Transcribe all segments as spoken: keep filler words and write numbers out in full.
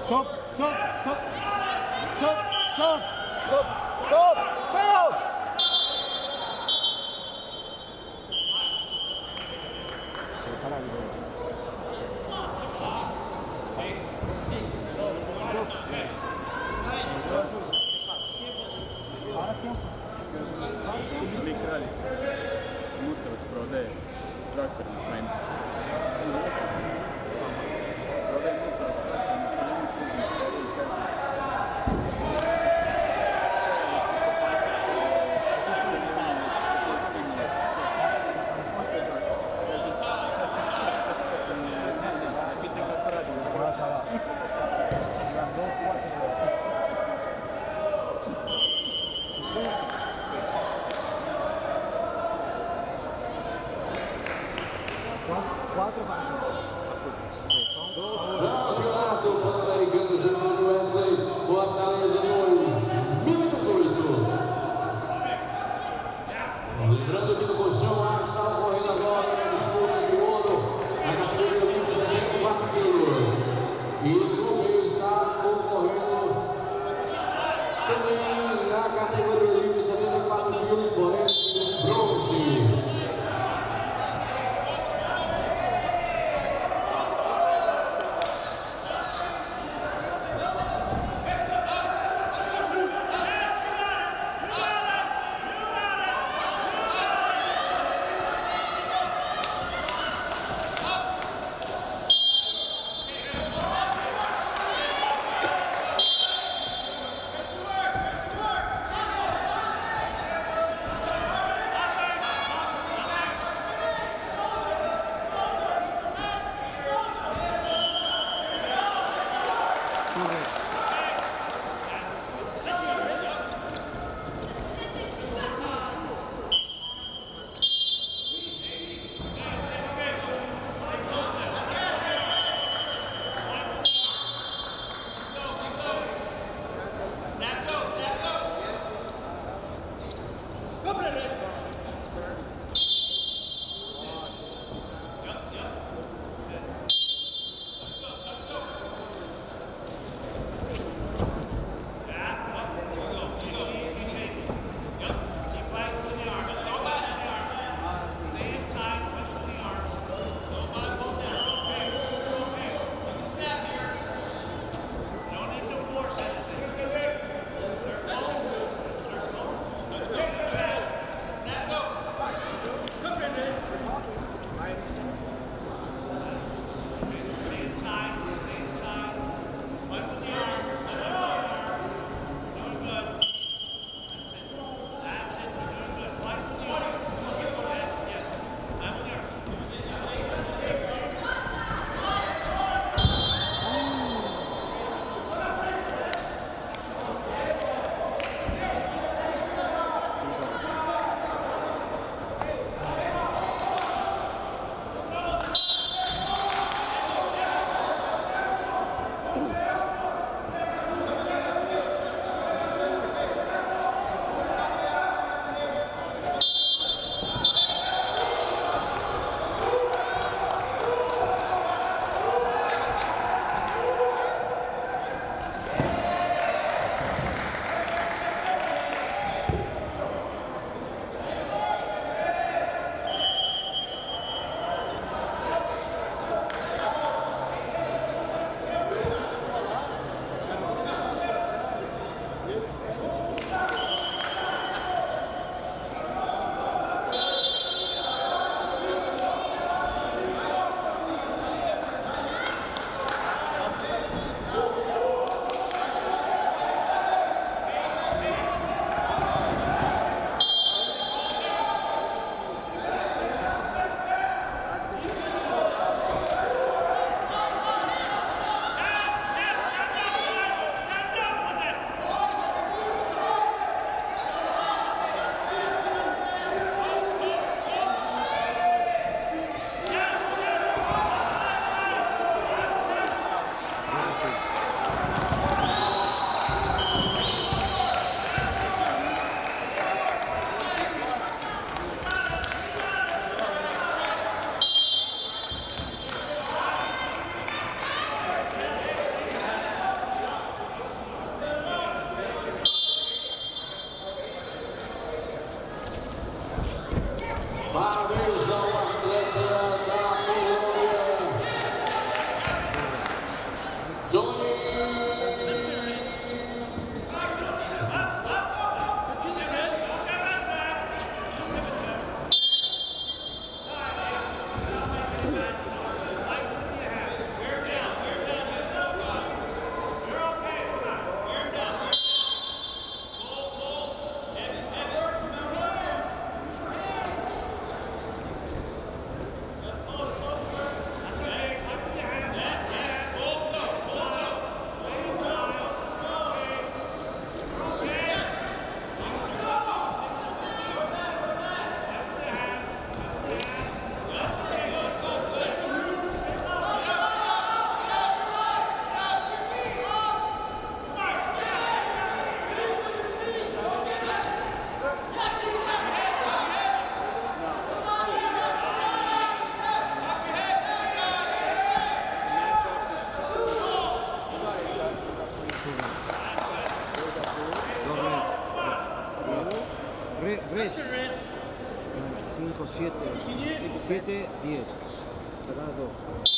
Stop, stop, stop, stop, stop, stop, stop, stop! Tri kralji. Lucevac prodaje traktor na sajmu. Prodaje Lucevac traktor na sajmu. Quatro páginas. Golaço, o Pan-Americano Júnior Wesley, Fortaleza dois, Minas oito. Lembrando que no colchão, o Arcos estava correndo agora na disputa de ouro, na categoria de setenta e quatro quilos. E no meio está concorrendo também na categoria de setenta e quatro quilos, porém bronze. cinco, siete, cinco, siete, diez. Sacar dos.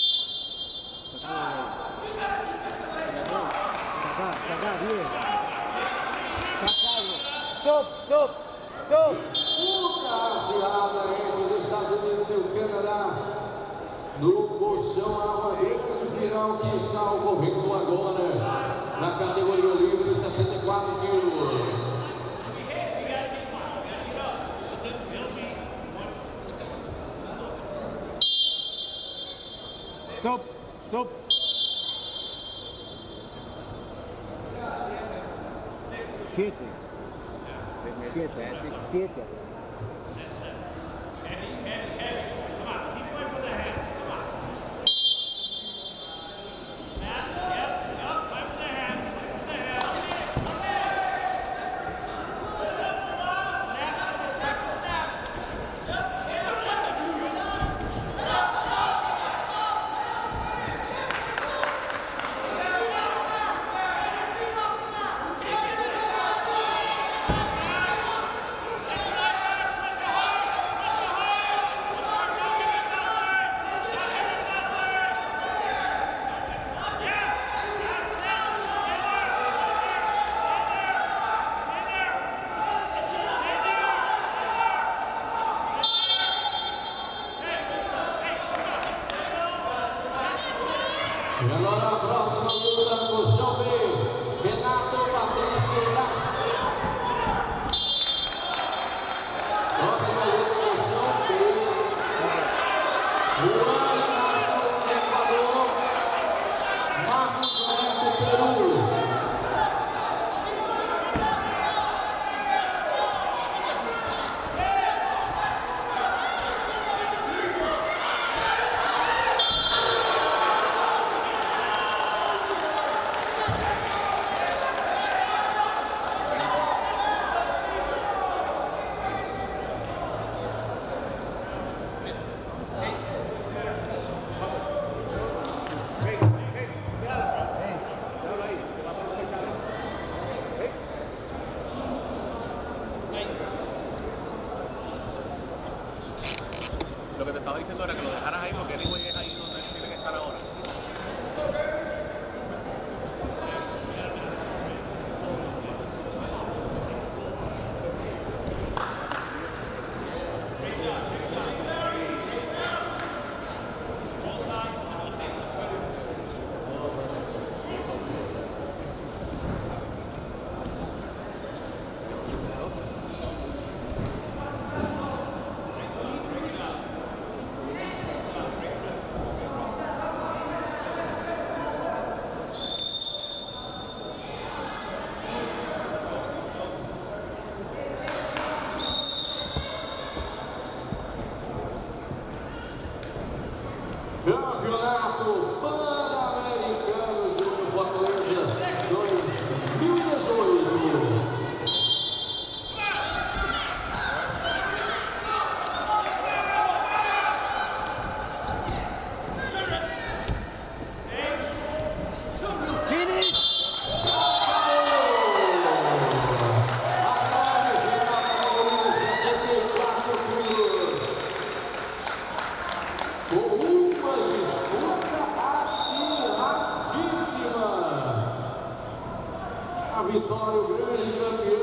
Sacar, sacar, diez. Sacarlo. Stop, stop, stop. Puta acirrada entre os Estados Unidos e o Canadá no colchão avançado final que está ocorrendo agora na categoria livre de setenta e quatro quilos. Stop, stop. Siete. Siete, siete. E agora a próxima luta no colchão B, Renato Patrício Braço. Próxima luta no colchão B, Juan Renato, Equador, Marcos Neto, Peru. Lo que te estaba diciendo era que lo dejaras ahí porque anyway es ahí donde tiene que estar ahora. Campeonato Pan-Americano Júnior Fortaleza dois mil e dezoito. Vitória, o grande campeão.